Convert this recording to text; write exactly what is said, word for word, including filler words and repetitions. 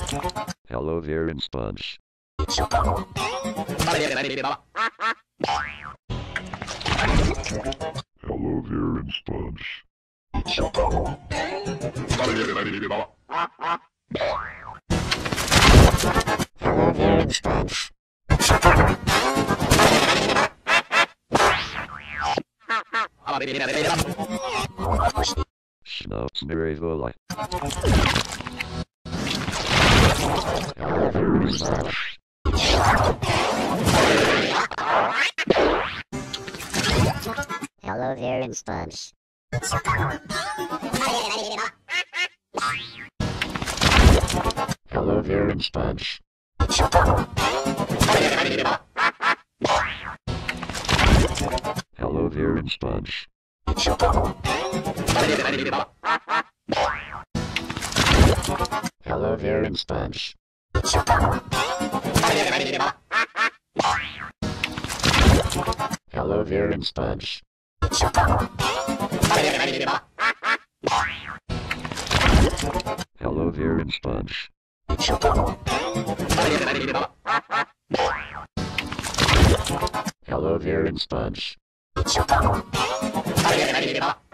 Hello there in sponge. Hello there in sponge. Hello there in sponge. Schnauzenrevola. Hello there in sponge. Hello there in sponge. Hello there in sponge. Hello there in sponge. Hello there in sponge. Hello there in sponge. Hello there in sponge. Hello there in sponge.